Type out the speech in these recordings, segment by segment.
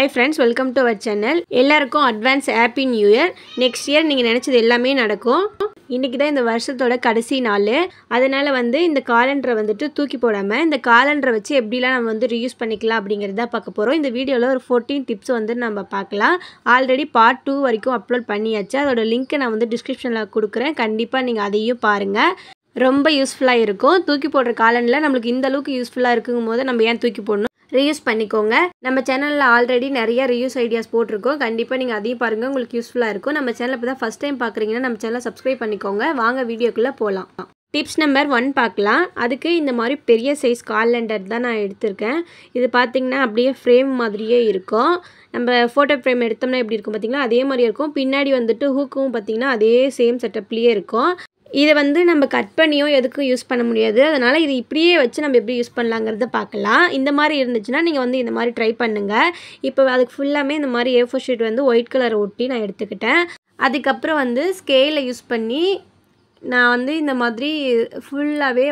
Hi friends, welcome to our channel. எல்லாருக்கும் advance happy new year. Next year நீங்கள் நினச்சது எல்லாமே நடக்கும். இன்றைக்கி தான் இந்த வருஷத்தோட கடைசி நாள். அதனால் இந்த காலண்டரை தூக்கி போடாமல் இந்த காலண்டரை வச்சு எப்படிலாம் நம்ம ரீயூஸ் பண்ணிக்கலாம் அப்படிங்கிறத பார்க்க போகிறோம். இந்த வீடியோவில் ஒரு 14 டிப்ஸ் நம்ம பார்க்கலாம். ஆல்ரெடி பார்ட் 2 வரைக்கும் அப்லோட் பண்ணியாச்சு. அதோட லிங்க்கை நான் டிஸ்கிரிப்ஷனில் கொடுக்குறேன். கண்டிப்பாக நீங்கள் அதையும் பாருங்கள். ரொம்ப யூஸ்ஃபுல்லாக இருக்கும். தூக்கி போடுற காலண்டில் நம்மளுக்கு இந்த அளவுக்கு யூஸ்ஃபுல்லாக இருக்குங்கும் போது நம்ம ஏன் தூக்கி போடணும்? ரீயூஸ் பண்ணிக்கோங்க. நம்ம சேனலில் ஆல்ரெடி நிறைய ரீயூஸ் ஐடியாஸ் போட்டிருக்கோம். கண்டிப்பாக நீங்கள் அதையும் பாருங்கள், உங்களுக்கு யூஸ்ஃபுல்லாக இருக்கும். நம்ம சேனலை இப்போ தான் ஃபஸ்ட் டைம் பார்க்குறீங்கன்னா நம்ம சேனலை சப்ஸ்கிரைப் பண்ணிக்கோங்க. வாங்க வீடியோக்குள்ளே போகலாம். டிப்ஸ் நம்பர் 1 பார்க்கலாம். அதுக்கு இந்த மாதிரி பெரிய சைஸ் காலண்டர் தான் நான் எடுத்திருக்கேன். இது பார்த்திங்கன்னா அப்படியே ஃப்ரேம் மாதிரியே இருக்கும். நம்ம ஃபோட்டோ ஃப்ரேம் எடுத்தோம்னா எப்படி இருக்கும் பார்த்திங்களா, அதே மாதிரி இருக்கும். பின்னாடி ஹூக்கும் பார்த்திங்கன்னா அதே சேம் செட்டப்லேயே இருக்கும். இதை நம்ம கட் பண்ணியோ எதுக்கும் யூஸ் பண்ண முடியாது. அதனால் இது இப்படியே வச்சு நம்ம எப்படி யூஸ் பண்ணலாங்கிறத பார்க்கலாம். இந்த மாதிரி இருந்துச்சுன்னா நீங்கள் இந்த மாதிரி ட்ரை பண்ணுங்கள். இப்போ அதுக்கு ஃபுல்லாமே இந்த மாதிரி A4 ஷீட் ஒயிட் கலர் ஒட்டி நான் எடுத்துக்கிட்டேன். அதுக்கப்புறம் ஸ்கேலை யூஸ் பண்ணி நான் இந்த மாதிரி ஃபுல்லாகவே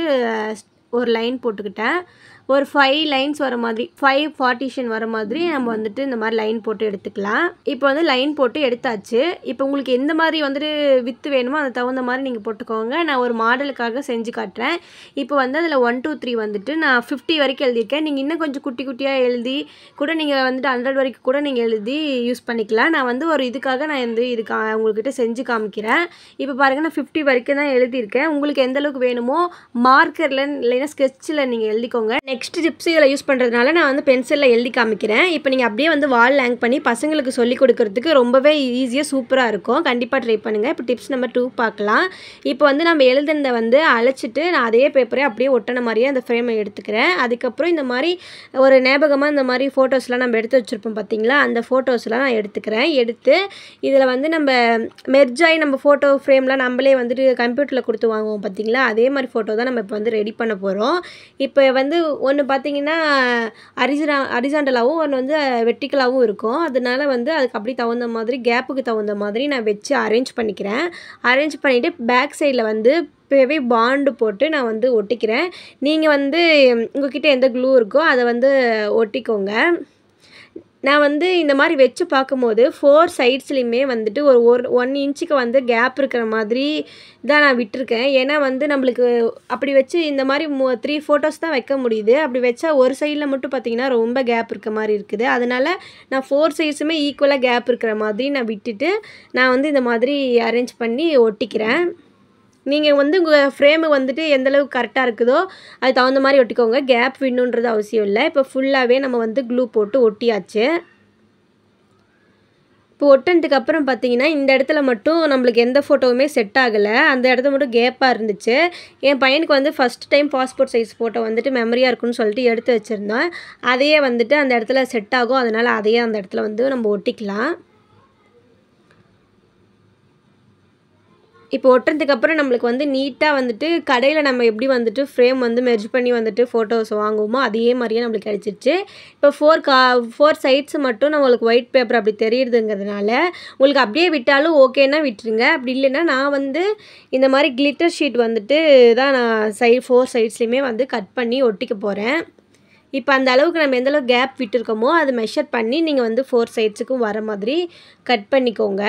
ஒரு லைன் போட்டுக்கிட்டேன். ஒரு 5 லைன்ஸ் வர மாதிரி 5 பார்ட்டிஷன் வர மாதிரி நம்ம இந்த மாதிரி லைன் போட்டு எடுத்துக்கலாம். இப்போ லைன் போட்டு எடுத்தாச்சு. இப்போ உங்களுக்கு எந்த மாதிரி வித்து வேணுமோ அது தகுந்த மாதிரி நீங்கள் போட்டுக்கோங்க. நான் ஒரு மாடலுக்காக செஞ்சு காட்டுறேன். இப்போ அதில் 1 2 3 நான் 50 வரைக்கும் எழுதியிருக்கேன். நீங்கள் இன்னும் கொஞ்சம் குட்டி குட்டியாக எழுதி கூட நீங்கள் 100 வரைக்கும் கூட நீங்கள் எழுதி யூஸ் பண்ணிக்கலாம். நான் ஒரு இதுக்காக நான் இதுக்கு உங்கள்கிட்ட செஞ்சு காமிக்கிறேன். இப்போ பாருங்கள், நான் 50 வரைக்கும் தான் எழுதியிருக்கேன். உங்களுக்கு எந்த அளவுக்கு வேணுமோ மார்க்கரில் இல்லைன்னா ஸ்கெட்சில் நீங்கள் எழுதிக்கோங்க. நெக்ஸ்ட் டிப்ஸ் இதில் யூஸ் பண்ணுறதுனால நான் பென்சிலில் எழுதி காமிக்கிறேன். இப்போ நீங்கள் அப்படியே வால் ஹேங் பண்ணி பசங்களுக்கு சொல்லிக் கொடுக்கறதுக்கு ரொம்பவே ஈஸியாக சூப்பராக இருக்கும். கண்டிப்பாக ட்ரை பண்ணுங்கள். இப்போ டிப்ஸ் நம்பர் 2 பார்க்கலாம். இப்போ நம்ம எழுதுனதை அழைச்சிட்டு நான் அதே பேப்பரை அப்படியே ஒட்டின மாதிரியே அந்த ஃப்ரேமை எடுத்துக்கிறேன். அதுக்கப்புறம் இந்த மாதிரி ஒரு ஞாபகமாக இந்த மாதிரி ஃபோட்டோஸ்லாம் நம்ம எடுத்து வச்சுருப்போம் பார்த்தீங்களா, அந்த ஃபோட்டோஸ்லாம் நான் எடுத்துக்கிறேன். எடுத்து இதில் நம்ம மெர்ஜாகி நம்ம ஃபோட்டோ ஃப்ரேம்லாம் நம்மளே கம்ப்யூட்டரில் கொடுத்து வாங்குவோம் பார்த்தீங்களா, அதே மாதிரி ஃபோட்டோ தான் நம்ம இப்போ ரெடி பண்ண போகிறோம். இப்போ ஒன்று பார்த்தீங்கன்னா ஹரிசாண்டலாகவும் ஒன்று வெர்டிக்கலாகவும் இருக்கும். அதனால அதுக்கு அப்படி தகுந்த மாதிரி கேப்புக்கு தகுந்த மாதிரி நான் வச்சு அரேஞ்ச் பண்ணிக்கிறேன். அரேஞ்ச் பண்ணிவிட்டு பேக் சைடில் இப்போவே பாண்டு போட்டு நான் ஒட்டிக்கிறேன். நீங்கள் உங்கள்கிட்ட எந்த க்ளூ இருக்கோ அதை ஒட்டிக்கோங்க. நான் இந்த மாதிரி வச்சு பார்க்கும்போது 4 சைட்ஸ்லையுமே ஒரு 1 இன்ச்சுக்கு கேப் இருக்கிற மாதிரி தான் நான் விட்டுருக்கேன். ஏன்னா நம்மளுக்கு அப்படி வச்சு இந்த மாதிரி 3 ஃபோட்டோஸ் தான் வைக்க முடியுது. அப்படி வச்சா ஒரு சைடில் மட்டும் பார்த்திங்கன்னா ரொம்ப கேப் இருக்க மாதிரி இருக்குது. அதனால் நான் 4 சைட்ஸுமே ஈக்குவலாக கேப் இருக்கிற மாதிரி நான் விட்டுட்டு நான் இந்த மாதிரி அரேஞ்ச் பண்ணி ஒட்டிக்கிறேன். நீங்கள் உங்கள் ஃப்ரேமு எந்தளவுக்கு கரெக்டாக இருக்குதோ அது தகுந்த மாதிரி ஒட்டிக்கோங்க. கேப் விடணுன்றது அவசியம் இல்லை. இப்போ ஃபுல்லாகவே நம்ம க்ளூ போட்டு ஒட்டியாச்சு. இப்போ ஒட்டினதுக்கப்புறம் பார்த்தீங்கன்னா இந்த இடத்துல மட்டும் நம்மளுக்கு எந்த ஃபோட்டோவுமே செட் ஆகலை. அந்த இடத்துல மட்டும் கேப்பாக இருந்துச்சு. என் பையனுக்கு first time passport size photo மெமரியாக இருக்குன்னு சொல்லிட்டு எடுத்து வச்சுருந்தோம். அதையே அந்த இடத்துல செட் ஆகும். அதனால் அதையே அந்த இடத்துல நம்ம ஒட்டிக்கலாம். இப்போ ஒட்டுறதுக்கப்புறம் நம்மளுக்கு நீட்டாக கடையில் நம்ம எப்படி ஃப்ரேம் மெர்ஜ் பண்ணி ஃபோட்டோஸ் வாங்குவோமோ அதே மாதிரியே நம்மளுக்கு கிடச்சிருச்சு. இப்போ 4 சைட்ஸ் மட்டும் நம்மளுக்கு ஒயிட் பேப்பர் அப்படி தெரியுதுங்கிறதுனால உங்களுக்கு அப்படியே விட்டாலும் ஓகேன்னா விட்டுருங்க. அப்படி இல்லைன்னா நான் இந்த மாதிரி கிளிட்டர் ஷீட் தான் நான் 4 சைட்ஸ்லையுமே கட் பண்ணி ஒட்டிக்க போகிறேன். இப்போ அந்த அளவுக்கு நம்ம எந்தளவுக்கு கேப் விட்டுருக்கோமோ அதை மெஷர் பண்ணி நீங்கள் 4 சைட்ஸுக்கும் வர மாதிரி கட் பண்ணிக்கோங்க.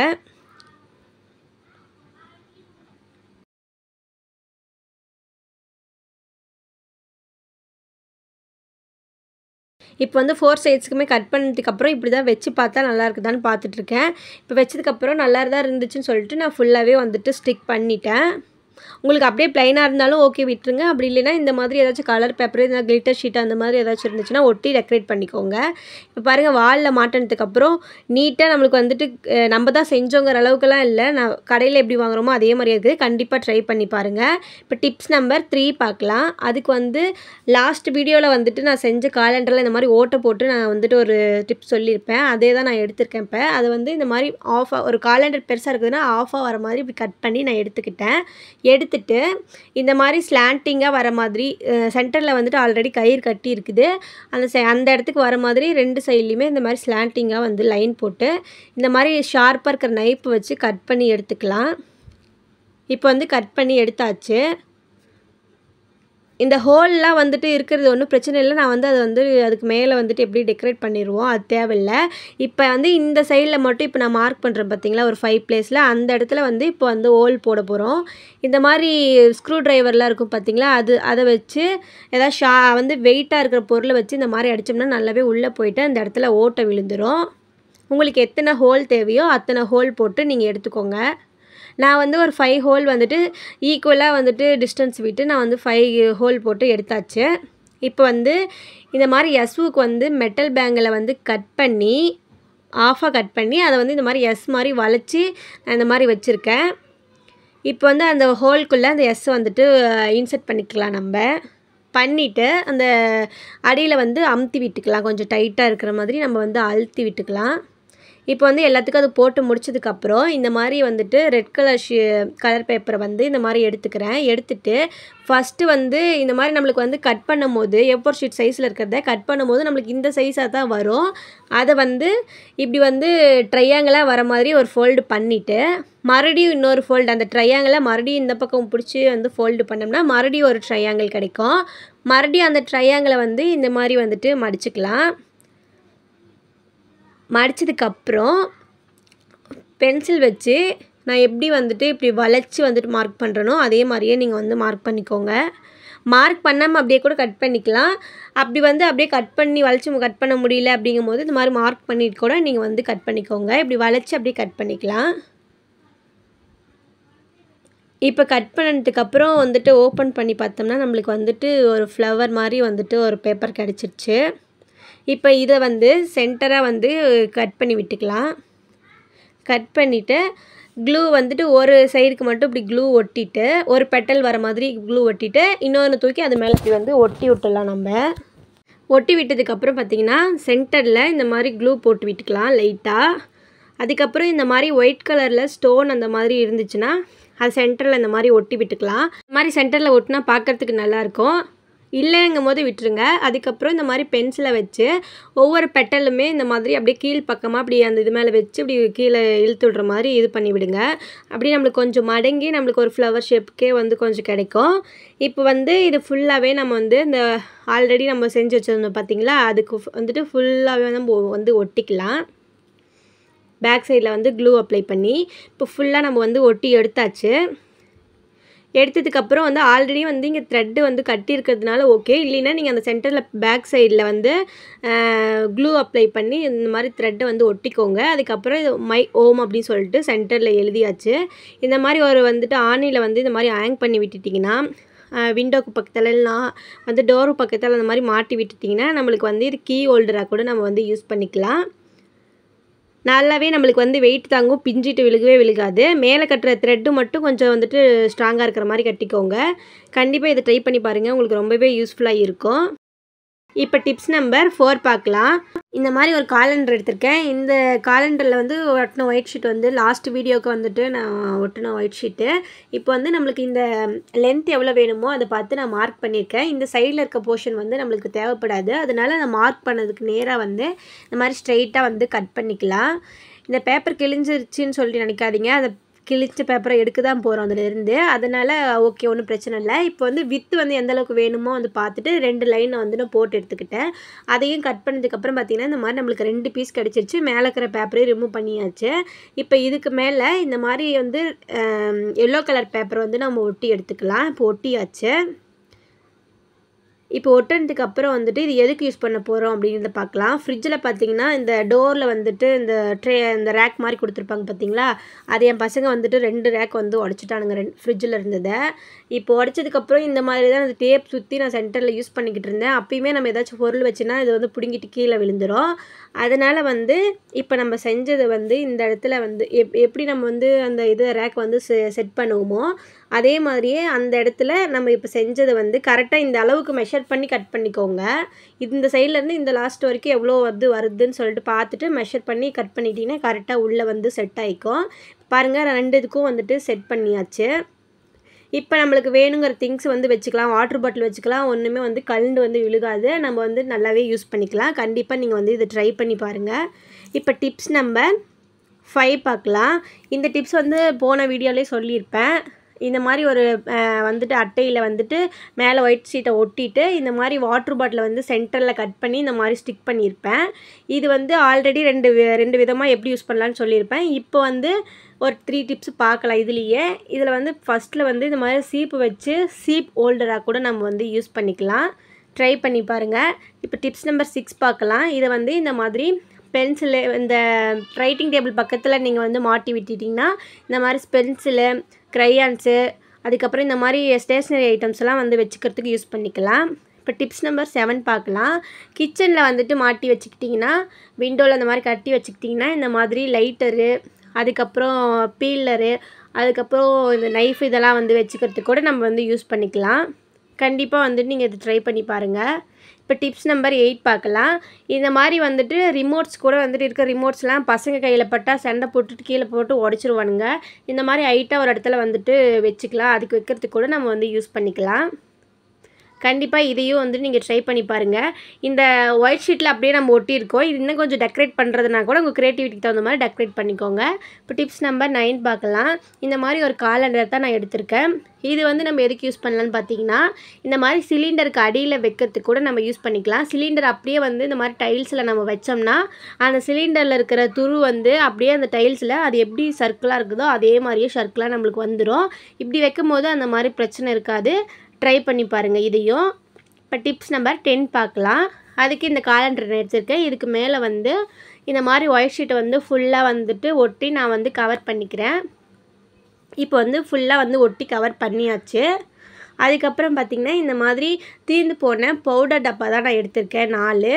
இப்போ 4 சைட்ஸுக்குமே கட் பண்ணதுக்கப்புறம் இப்படி தான் வச்சு பார்த்தா நல்லா இருக்குதான்னு பார்த்துட்ருக்கேன். இப்போ வச்சதுக்கப்புறம் நல்லா தான் இருந்துச்சுன்னு சொல்லிட்டு நான் ஃபுல்லாகவே ஸ்டிக் பண்ணிட்டேன். உங்களுக்கு அப்படியே ப்ளைனாக இருந்தாலும் ஓகே விட்டுருங்க. அப்படி இல்லைன்னா இந்த மாதிரி ஏதாச்சும் கலர் பேப்பர் இல்லைனா கிளிட்டர் ஷீட் அந்த மாதிரி ஏதாச்சும் இருந்துச்சுன்னா ஒட்டி டெக்கரேட் பண்ணிக்கோங்க. இப்போ பாருங்கள், வாலில் மாட்டினதுக்கப்புறம் நீட்டாக நம்மளுக்கு நம்ம தான் செஞ்சோங்கிற அளவுக்குலாம் இல்லை. நான் கடையில் எப்படி வாங்குகிறோமோ அதே மாதிரி இருக்குது. கண்டிப்பாக ட்ரை பண்ணி பாருங்கள். இப்போ டிப்ஸ் நம்பர் 3 பார்க்கலாம். அதுக்கு லாஸ்ட் வீடியோவில் நான் செஞ்ச காலண்டரில் இந்த மாதிரி ஓட்டை போட்டு நான் ஒரு டிப்ஸ் சொல்லியிருப்பேன். அதே தான் நான் எடுத்திருக்கேன். இப்போ அதை இந்த மாதிரி ஆஃபாக ஒரு காலண்டர் பெருசாக இருக்குதுன்னா ஆஃபாக வர மாதிரி இப்படி கட் பண்ணி நான் எடுத்துக்கிட்டேன். எடுத்துட்டு இந்த மாதிரி ஸ்லாண்டிங்காக வர மாதிரி சென்டரில் ஆல்ரெடி கயிறு கட்டி இருக்குது. அந்த இடத்துக்கு வர மாதிரி 2 சைட்லேயுமே இந்த மாதிரி ஸ்லாண்டிங்காக லைன் போட்டு இந்த மாதிரி ஷார்ப்பாக இருக்கிற நைப்பு வச்சு கட் பண்ணி எடுத்துக்கலாம். இப்போ கட் பண்ணி எடுத்தாச்சு. இந்த ஹோல்லாம் வந்துட்டு இருக்கிறது ஒன்றும் பிரச்சனை இல்லை. நான் வந்து அதை வந்து அதுக்கு மேலே வந்துட்டு எப்படி டெக்கரேட் பண்ணிடுவோம், அது தேவையில்லை. இப்போ வந்து இந்த சைடில் மட்டும் இப்போ நான் மார்க் பண்ணுறேன் பார்த்தீங்களா, ஒரு 5 பிளேஸில் அந்த இடத்துல வந்து இப்போ வந்து ஹோல் போட போகிறோம். இந்த மாதிரி ஸ்க்ரூ ட்ரைவர்லாம் இருக்கும் பார்த்தீங்களா, அதை வச்சு ஏதாவது வந்து வெயிட்டாக இருக்கிற பொருளை வச்சு இந்த மாதிரி அடித்தோம்னா நல்லாவே உள்ளே போயிட்டு அந்த இடத்துல ஓட்டை விழுந்துடும். உங்களுக்கு எத்தனை ஹோல் தேவையோ அத்தனை ஹோல் போட்டு நீங்கள் எடுத்துக்கோங்க. நான் வந்து ஒரு 5 ஹோல் வந்துட்டு ஈக்குவலாக வந்துட்டு டிஸ்டன்ஸ் விட்டு நான் வந்து 5 ஹோல் போட்டு எடுத்தாச்சு. இப்போ வந்து இந்த மாதிரி எஸ்வுக்கு வந்து மெட்டல் பேங்கில் வந்து கட் பண்ணி ஆஃபாக கட் பண்ணி அதை வந்து இந்த மாதிரி எஸ் மாதிரி வளைச்சி நான் இந்த மாதிரி வச்சுருக்கேன். இப்போ வந்து அந்த ஹோல்குள்ளே அந்த எஸ் வந்துட்டு இன்சர்ட் பண்ணிக்கலாம். நம்ம பண்ணிவிட்டு அந்த அடியில் வந்து அமுத்தி விட்டுக்கலாம். கொஞ்சம் டைட்டாக இருக்கிற மாதிரி நம்ம வந்து அழுத்தி விட்டுக்கலாம். இப்போ வந்து எல்லாத்துக்கும் அது போட்டு முடிச்சதுக்கப்புறம் இந்த மாதிரி வந்துட்டு ரெட் கலர் பேப்பரை வந்து இந்த மாதிரி எடுத்துக்கிறேன். எடுத்துகிட்டு ஃபஸ்ட்டு வந்து இந்த மாதிரி நம்மளுக்கு வந்து கட் பண்ணும் போது A4 ஷீட் சைஸில் இருக்கிறத கட் பண்ணும்போது நம்மளுக்கு இந்த சைஸாக தான் வரும். அதை வந்து இப்படி வந்து ட்ரையாங்கிளாக வர மாதிரி ஒரு ஃபோல்டு பண்ணிவிட்டு மறுபடியும் இன்னொரு ஃபோல்டு அந்த ட்ரையாங்கிளை மறுபடியும் இந்த பக்கம் பிடிச்சி வந்து ஃபோல்டு பண்ணோம்னா மறுபடியும் ஒரு ட்ரையாங்கிள் கிடைக்கும். மறுபடியும் அந்த ட்ரையாங்கிளை வந்து இந்த மாதிரி வந்துட்டு மடிச்சுக்கலாம். மடித்ததுக்கப்புறம் பென்சில் வச்சு நான் எப்படி வந்துட்டு இப்படி வளைச்சி வந்துட்டு மார்க் பண்ணுறனோ அதே மாதிரியே நீங்கள் வந்து மார்க் பண்ணிக்கோங்க. மார்க் பண்ணாமல் அப்படியே கூட கட் பண்ணிக்கலாம். அப்படி வந்து அப்படியே கட் பண்ணி வளைச்சி கட் பண்ண முடியல அப்படிங்கும் போது இந்த மாதிரி மார்க் பண்ணிட்டு கூட நீங்கள் வந்து கட் பண்ணிக்கோங்க. இப்படி வளைச்சி அப்படியே கட் பண்ணிக்கலாம். இப்போ கட் பண்ணதுக்கப்புறம் வந்துட்டு ஓப்பன் பண்ணி பார்த்தோம்னா நம்மளுக்கு வந்துட்டு ஒரு ஃப்ளவர் மாதிரி வந்துட்டு ஒரு பேப்பர் கிடச்சிருச்சு. இப்போ இதை வந்து சென்டராக வந்து கட் பண்ணி விட்டுக்கலாம். கட் பண்ணிவிட்டு க்ளூ வந்துட்டு ஒரு சைடுக்கு மட்டும் இப்படி க்ளூ ஒட்டிட்டு ஒரு பெட்டல் வர மாதிரி க்ளூ ஒட்டிட்டு இன்னொன்று தூக்கி அது மேலே இப்படி வந்து ஒட்டி விட்டுடலாம். நம்ம ஒட்டி விட்டதுக்கப்புறம் பார்த்திங்கன்னா சென்டரில் இந்த மாதிரி க்ளூ போட்டு விட்டுக்கலாம் லைட்டாக. அதுக்கப்புறம் இந்த மாதிரி ஒயிட் கலரில் ஸ்டோன் அந்த மாதிரி இருந்துச்சுன்னா அது சென்டரில் இந்த மாதிரி ஒட்டி விட்டுக்கலாம். இந்த மாதிரி சென்டரில் ஒட்டினா பார்க்குறதுக்கு நல்லாயிருக்கும். இல்லைங்கும் போது விட்டுருங்க. அதுக்கப்புறம் இந்த மாதிரி பென்சிலை வச்சு ஒவ்வொரு பெட்டலுமே இந்த மாதிரி அப்படியே கீழ் பக்கமாக அப்படி அந்த இது மேலே வச்சு இப்படி கீழே இழுத்து விடுற மாதிரி இது பண்ணி விடுங்க. அப்படி நம்மளுக்கு கொஞ்சம் மடங்கி நம்மளுக்கு ஒரு ஃப்ளவர் ஷேப்புக்கே வந்து கொஞ்சம் கிடைக்கும். இப்போ வந்து இது ஃபுல்லாகவே நம்ம வந்து இந்த ஆல்ரெடி நம்ம செஞ்சு வச்சுருந்தோம் பார்த்திங்களா, அதுக்கு வந்துட்டு ஃபுல்லாகவே நம்ம வந்து ஒட்டிக்கலாம். பேக் சைடில் வந்து க்ளூ அப்ளை பண்ணி இப்போ ஃபுல்லாக நம்ம வந்து ஒட்டி எடுத்தாச்சு. எடுத்ததுக்கப்புறம் வந்து ஆல்ரெடி வந்து இங்கே த்ரெட்டு வந்து கட்டியிருக்கிறதுனால ஓகே. இல்லைன்னா நீங்கள் அந்த சென்டரில் பேக் சைடில் வந்து க்ளூ அப்ளை பண்ணி இந்த மாதிரி த்ரெட்டை வந்து ஒட்டிக்கோங்க. அதுக்கப்புறம் இது மை ஓம் அப்படின்னு சொல்லிட்டு சென்டரில் எழுதியாச்சு. இந்த மாதிரி ஒரு வந்துட்டு ஆணியில் வந்து இந்த மாதிரி ஹேங் பண்ணி விட்டுட்டிங்கன்னா விண்டோக்கு பக்கத்தில் இல்லைனா வந்து டோரு பக்கத்தில் அந்த மாதிரி மாட்டி விட்டுட்டிங்கன்னா நம்மளுக்கு வந்து இது கீ ஹோல்டராக கூட நம்ம வந்து யூஸ் பண்ணிக்கலாம். நல்லாவே நம்மளுக்கு வந்து வெயிட் தாங்கும், பிஞ்சிட்டு விழுகாது. மேலே கட்டுற த்ரெட்டு மட்டும் கொஞ்சம் வந்துட்டு ஸ்ட்ராங்காக இருக்கிற மாதிரி கட்டிக்கோங்க. கண்டிப்பாக இதை ட்ரை பண்ணி பாருங்கள், உங்களுக்கு ரொம்பவே யூஸ்ஃபுல்லாக இருக்கும். இப்போ டிப்ஸ் நம்பர் 4 பார்க்கலாம். இந்த மாதிரி ஒரு காலண்டர் எடுத்திருக்கேன். இந்த காலண்டரில் வந்து ஒட்டின ஒயிட் ஷீட் வந்து லாஸ்ட் வீடியோவுக்கு வந்துட்டு நான் ஒட்டின ஒயிட் ஷீட்டு. இப்போ வந்து நம்மளுக்கு இந்த லென்த் எவ்வளோ வேணுமோ அதை பார்த்து நான் மார்க் பண்ணியிருக்கேன். இந்த சைடில் இருக்க போர்ஷன் வந்து நம்மளுக்கு தேவைப்படாது. அதனால நான் மார்க் பண்ணதுக்கு நேராக வந்து இந்த மாதிரி ஸ்ட்ரெயிட்டாக வந்து கட் பண்ணிக்கலாம். இந்த பேப்பர் கிழிஞ்சிருச்சுன்னு சொல்லிட்டு நினைக்காதீங்க. அதை கிழிச்ச பேப்பரை எடுக்க தான் போகிறோம் அதிலேருந்து. அதனால் ஓகே, ஒன்றும் பிரச்சனை இல்லை. இப்போ வந்து வித்து வந்து எந்தளவுக்கு வேணுமோ வந்து பார்த்துட்டு 2 லைனை வந்து நான் போட்டு எடுத்துக்கிட்டேன். அதையும் கட் பண்ணதுக்கப்புறம் பார்த்திங்கன்னா இந்த மாதிரி நம்மளுக்கு 2 பீஸ் கிடச்சிருச்சு. மேலே இருக்கிற பேப்பரையும் ரிமூவ் பண்ணியாச்சு. இப்போ இதுக்கு மேலே இந்த மாதிரி வந்து எல்லோ கலர் பேப்பர் வந்து நம்ம ஒட்டி எடுத்துக்கலாம். இப்போ ஒட்டியாச்சு. இப்போ ஒட்டுறதுக்கு அப்புறம் வந்துட்டு இது எதுக்கு யூஸ் பண்ண போகிறோம் அப்படிங்கிறத பார்க்கலாம். ஃப்ரிட்ஜில் பார்த்தீங்கன்னா இந்த டோரில் வந்துட்டு இந்த இந்த ரேக் மாதிரி கொடுத்துருப்பாங்க பார்த்தீங்களா, அது என் பசங்க வந்துட்டு 2 ரேக் வந்து உடச்சிட்டானுங்க ஃப்ரிட்ஜில் இருந்ததை. இப்போ உடச்சதுக்கப்புறம் இந்த மாதிரி தான் அந்த டேப் சுற்றி நான் சென்டரில் யூஸ் பண்ணிக்கிட்டு இருந்தேன். அப்பயுமே நம்ம ஏதாச்சும் பொருள் வச்சுன்னா இது வந்து பிடுங்கிட்டு கீழே விழுந்துடும். அதனால் வந்து இப்போ நம்ம செஞ்சதை வந்து இந்த இடத்துல வந்து எப்படி நம்ம வந்து அந்த ரேக் வந்து செட் பண்ணுவோமோ அதே மாதிரியே அந்த இடத்துல நம்ம இப்போ செஞ்சதை வந்து கரெக்டாக இந்த அளவுக்கு மெஷர் பண்ணி கட் பண்ணிக்கோங்க. இந்த சைட்லேருந்து இந்த லாஸ்ட் வரைக்கும் எவ்வளோ வருதுன்னு சொல்லிட்டு பார்த்துட்டு மெஷர் பண்ணி கட் பண்ணிட்டீங்கன்னா கரெக்டாக உள்ளே வந்து செட் ஆகிக்கும். பாருங்கள், 2 இதுக்கும் வந்துட்டு செட் பண்ணியாச்சு. இப்போ நம்மளுக்கு வேணுங்கிற திங்ஸ் வந்து வச்சுக்கலாம். வாட்டர் பாட்டில் வச்சுக்கலாம். ஒன்றுமே வந்து கலண்டு வந்து விழுகாது. நம்ம வந்து நல்லாவே யூஸ் பண்ணிக்கலாம். கண்டிப்பாக நீங்கள் வந்து இதை ட்ரை பண்ணி பாருங்கள். இப்போ டிப்ஸ் நம்பர் 5 பார்க்கலாம். இந்த டிப்ஸ் வந்து போன வீடியோலேயே சொல்லியிருப்பேன். இந்த மாதிரி ஒரு வந்துட்டு அட்டையில் வந்துட்டு மேலே ஒயிட் ஷீட்டை ஒட்டிட்டு இந்த மாதிரி வாட்டர் பாட்டிலை வந்து சென்டரில் கட் பண்ணி இந்த மாதிரி ஸ்டிக் பண்ணியிருப்பேன். இது வந்து ஆல்ரெடி ரெண்டு விதமாக எப்படி யூஸ் பண்ணலான்னு சொல்லியிருப்பேன். இப்போ வந்து ஒரு 3 டிப்ஸ் பார்க்கலாம் இதுலேயே. இதில் வந்து ஃபஸ்ட்டில் வந்து இந்த மாதிரி சீப்பு வச்சு சீப் ஹோல்டராக கூட நம்ம வந்து யூஸ் பண்ணிக்கலாம். ட்ரை பண்ணி பாருங்கள். இப்போ டிப்ஸ் நம்பர் 6 பார்க்கலாம். இதை வந்து இந்த மாதிரி பென்சிலு இந்த ரைட்டிங் டேபிள் பக்கத்தில் நீங்கள் வந்து மாட்டி விட்டுட்டிங்கன்னா இந்த மாதிரி பென்சிலு, க்ரையான்ஸு, அதுக்கப்புறம் இந்த மாதிரி ஸ்டேஷ்னரி ஐட்டம்ஸ்லாம் வந்து வச்சுக்கிறதுக்கு யூஸ் பண்ணிக்கலாம். இப்போ டிப்ஸ் நம்பர் 7 பார்க்கலாம். கிச்சனில் வந்துட்டு மாட்டி வச்சுக்கிட்டிங்கன்னா, விண்டோவில் அந்த மாதிரி கட்டி வச்சுக்கிட்டிங்கன்னா இந்த மாதிரி லைட்டரு, அதுக்கப்புறம் பீலரு, அதுக்கப்புறம் இந்த நைஃப் இதெல்லாம் வந்து வச்சுக்கிறதுக்கு கூட நம்ம வந்து யூஸ் பண்ணிக்கலாம். கண்டிப்பாக வந்துட்டு நீங்கள் இது ட்ரை பண்ணி பாருங்கள். இப்போ டிப்ஸ் நம்பர் 8 பார்க்கலாம். இந்த மாதிரி வந்துட்டு ரிமோட்ஸ் கூட வந்துட்டு இருக்க ரிமோட்ஸ்லாம் பசங்க கையில் பட்டால் சண்டை போட்டுட்டு கீழே போட்டு உடச்சிருவானுங்க. இந்த மாதிரி ஹைட்டாக ஒரு இடத்துல வந்துட்டு வச்சுக்கலாம். அதுக்கு வைக்கிறதுக்கு கூட நம்ம வந்து யூஸ் பண்ணிக்கலாம். கண்டிப்பாக இதையும் வந்து நீங்கள் ட்ரை பண்ணி பாருங்கள். இந்த ஒயிட் ஷீட்டில் அப்படியே நம்ம ஒட்டியிருக்கோம். இது இன்னும் கொஞ்சம் டெக்கரேட் பண்ணுறதுனா கூட உங்கள் க்ரியேட்டிவிட்டிக்கு தகுந்த மாதிரி டெக்கரேட் பண்ணிக்கோங்க. இப்போ டிப்ஸ் நம்பர் 9 பார்க்கலாம். இந்த மாதிரி ஒரு காலண்டர் தான் நான் எடுத்திருக்கேன். இது வந்து நம்ம எதுக்கு யூஸ் பண்ணலான்னு பார்த்தீங்கன்னா, இந்த மாதிரி சிலிண்டருக்கு அடியில் வைக்கிறதுக்கு கூட நம்ம யூஸ் பண்ணிக்கலாம். சிலிண்டர் அப்படியே வந்து இந்த மாதிரி டைல்ஸில் நம்ம வச்சோம்னா அந்த சிலிண்டரில் இருக்கிற துரு வந்து அப்படியே அந்த டைல்ஸில் அது எப்படி சர்க்கிளாக இருக்குதோ அதே மாதிரியே சர்க்கிளாக நம்மளுக்கு வந்துடும். இப்படி வைக்கும் போது அந்த மாதிரி பிரச்சனை இருக்காது. ட்ரை பண்ணி பாருங்கள் இதையும். இப்போ டிப்ஸ் நம்பர் 10 பார்க்கலாம். அதுக்கு இந்த காலண்டர் எடுத்திருக்கேன். இதுக்கு மேலே வந்து இந்த மாதிரி ஒயிட் ஷீட்டை வந்து ஃபுல்லாக வந்துட்டு ஒட்டி நான் வந்து கவர் பண்ணிக்கிறேன். இப்போ வந்து ஃபுல்லாக வந்து ஒட்டி கவர் பண்ணியாச்சு. அதுக்கப்புறம் பார்த்திங்கன்னா இந்த மாதிரி தீர்ந்து போன பவுடர் டப்பா தான் நான் எடுத்திருக்கேன் 4.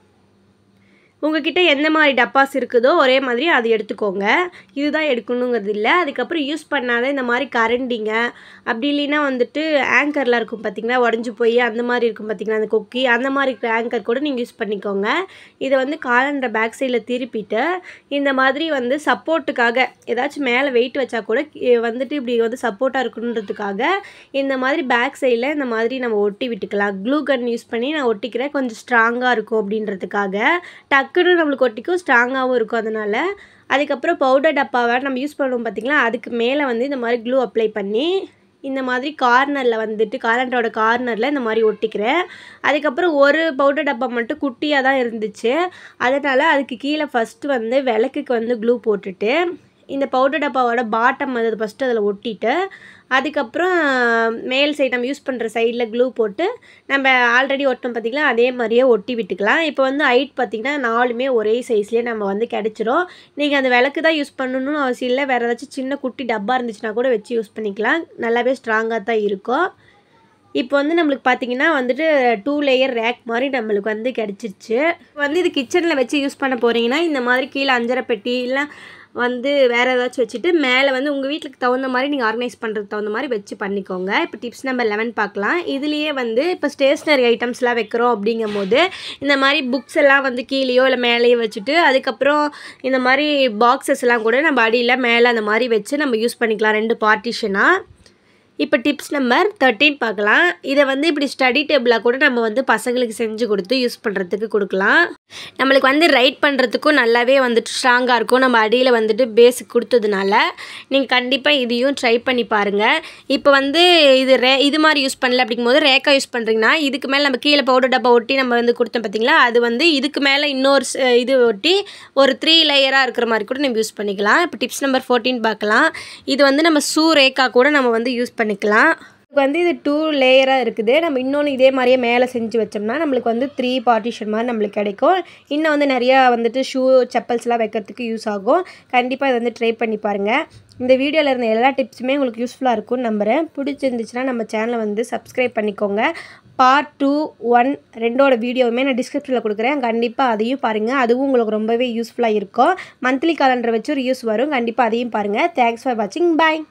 உங்கள்கிட்ட எந்த மாதிரி டப்பாஸ் இருக்குதோ ஒரே மாதிரி அது எடுத்துக்கோங்க. இதுதான் எடுக்கணுங்கிறது இல்லை. அதுக்கப்புறம் யூஸ் பண்ணாத இந்த மாதிரி கரண்டிங்க, அப்படி இல்லைன்னா வந்துட்டு ஆங்கர்லாம் இருக்கும் பார்த்திங்களா, உடஞ்சி போய் அந்த மாதிரி இருக்கும் பார்த்திங்களா, அந்த கொக்கி அந்த மாதிரி இருக்கிற ஆங்கர் கூட நீங்கள் யூஸ் பண்ணிக்கோங்க. இதை வந்து காலண்டர் பேக் சைடில் திருப்பிட்டு இந்த மாதிரி வந்து சப்போர்ட்டுக்காக ஏதாச்சும் மேலே வெயிட் வச்சா கூட வந்துட்டு இப்படி வந்து சப்போர்ட்டாக இருக்கணுன்றதுக்காக இந்த மாதிரி பேக் சைடில் இந்த மாதிரி நம்ம ஒட்டி விட்டுக்கலாம். க்ளூ கன் யூஸ் பண்ணி நான் ஒட்டிக்கிறேன். கொஞ்சம் ஸ்ட்ராங்காக இருக்கும் அப்படின்றதுக்காக. டக்குன்னு நம்மளுக்கு ஒட்டிக்கும், ஸ்ட்ராங்காகவும் இருக்கும் அதனால். அதுக்கப்புறம் பவுடர் டப்பாவை நம்ம யூஸ் பண்ணுவோம் பார்த்திங்களா, அதுக்கு மேலே வந்து இந்த மாதிரி க்ளூ அப்ளை பண்ணி இந்த மாதிரி கார்னரில் வந்துட்டு காலண்டரோட கார்னரில் இந்த மாதிரி ஒட்டிக்கிறேன். அதுக்கப்புறம் ஒரு பவுடர் டப்பா மட்டும் குட்டியாக தான் இருந்துச்சு. அதனால் அதுக்கு கீழே ஃபஸ்ட்டு வந்து விளக்குக்கு வந்து க்ளூ போட்டுட்டு இந்த பவுடர் டப்பாவோட பாட்டம் அது ஃபஸ்ட்டு அதில் ஒட்டிட்டு அதுக்கப்புறம் மேல் சைடு நம்ம யூஸ் பண்ணுற சைடில் க்ளூ போட்டு நம்ம ஆல்ரெடி ஒட்டணும் பார்த்திங்களா, அதே மாதிரியே ஒட்டி விட்டுக்கலாம். இப்போ வந்து ஹைட் பார்த்திங்கன்னா 4மே ஒரே சைஸ்லேயே நம்ம வந்து கிடச்சிரும். நீங்கள் அந்த விளக்கு தான் யூஸ் பண்ணணும்னு அவசியம் இல்லை. வேறு ஏதாச்சும் சின்ன குட்டி டப்பா இருந்துச்சுன்னா கூட வச்சு யூஸ் பண்ணிக்கலாம். நல்லாவே ஸ்ட்ராங்காக தான் இருக்கும். இப்போ வந்து நம்மளுக்கு பார்த்திங்கன்னா வந்துட்டு 2 லேயர் ரேக் மாதிரி நம்மளுக்கு வந்து கிடச்சிருச்சு. வந்து இது கிச்சனில் வச்சு யூஸ் பண்ண போகிறீங்கன்னா இந்த மாதிரி கீழே அஞ்சரை பெட்டி இல்லை வந்து வேறு ஏதாச்சும் வச்சுட்டு மேலே வந்து உங்கள் வீட்டுக்கு தகுந்த மாதிரி நீங்கள் ஆர்கனைஸ் பண்ணுறதுக்கு தகுந்த மாதிரி வச்சு பண்ணிக்கோங்க. இப்போ டிப்ஸ் நம்பர் 11 பார்க்கலாம். இதுலேயே வந்து இப்போ ஸ்டேஷ்னரி ஐட்டம்ஸ்லாம் வைக்கிறோம் அப்படிங்கும் போது இந்த மாதிரி புக்ஸ் எல்லாம் வந்து கீழேயோ இல்லை மேலேயோ வச்சுட்டு அதுக்கப்புறம் இந்த மாதிரி பாக்ஸஸ்லாம் கூட நம்ம அடியில் மேலே அந்த மாதிரி வச்சு நம்ம யூஸ் பண்ணிக்கலாம் 2 பார்ட்டிஷனாக. இப்போ டிப்ஸ் நம்பர் 13 பார்க்கலாம். இதை வந்து இப்படி ஸ்டடி டேபிளாக கூட நம்ம வந்து பசங்களுக்கு செஞ்சு கொடுத்து யூஸ் பண்ணுறதுக்கு கொடுக்கலாம். நம்மளுக்கு வந்து ரைட் பண்ணுறதுக்கும் நல்லாவே வந்துட்டு ஸ்ட்ராங்காக இருக்கும். நம்ம அடியில் வந்துட்டு பேஸுக்கு கொடுத்ததுனால நீங்கள் கண்டிப்பாக இதையும் ட்ரை பண்ணி பாருங்கள். இப்போ வந்து இது மாதிரி யூஸ் பண்ணல அப்படிங்கும்போது ரேக்கா யூஸ் பண்ணுறீங்கன்னா இதுக்கு மேலே நம்ம கீழே பவுடர் டப்பா ஒட்டி நம்ம வந்து கொடுத்தோம் பார்த்திங்களா, அது வந்து இதுக்கு மேலே இன்னொரு இது ஒட்டி ஒரு 3 லேயராக இருக்கிற மாதிரி கூட நம்ம யூஸ் பண்ணிக்கலாம். இப்போ டிப்ஸ் நம்பர் 14 பார்க்கலாம். இது வந்து நம்ம ஷூ ரேக்கா கூட நம்ம வந்து யூஸ் பண்ணிக்கலாம். இதுக்கு வந்து இது 2 லேயராக இருக்குது. நம்ம இன்னொன்று இதே மாதிரியே மேலே செஞ்சு வச்சோம்னா நம்மளுக்கு வந்து 3 பார்ட்டிஷன் மாதிரி நம்மளுக்கு கிடைக்கும். இன்னும் வந்து நிறையா வந்துட்டு ஷூ செப்பல்ஸ்லாம் வைக்கிறதுக்கு யூஸ் ஆகும். கண்டிப்பாக இதை வந்து ட்ரை பண்ணி பாருங்கள். இந்த வீடியோவில் இருந்த எல்லா டிப்ஸுமே உங்களுக்கு யூஸ்ஃபுல்லாக இருக்கும்னு நம்புகிறேன். பிடிச்சிருந்துச்சுன்னா நம்ம சேனலை வந்து சப்ஸ்கிரைப் பண்ணிக்கோங்க. பார்ட் 2, 1 2ஓட வீடியோவுமே நான் டிஸ்கிரிப்ஷனில் கொடுக்குறேன். கண்டிப்பாக அதையும் பாருங்கள். அதுவும் உங்களுக்கு ரொம்பவே யூஸ்ஃபுல்லாக இருக்கும். மந்த்லி காலண்டர் வச்சு ஒரு யூஸ் வரும். கண்டிப்பாக அதையும் பாருங்கள். தேங்க்ஸ் ஃபார் வாட்சிங். பாய்.